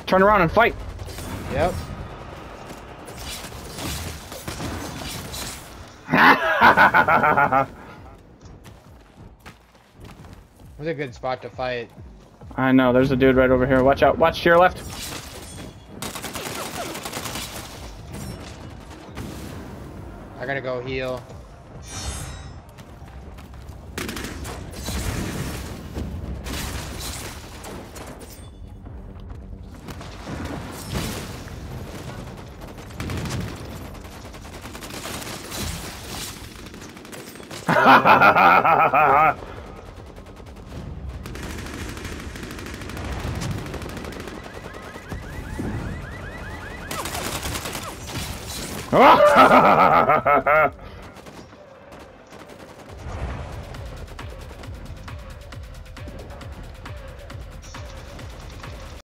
Turn around and fight. Yep. Where's a good spot to fight? I know, there's a dude right over here. Watch out. Watch to your left. I gotta go heal.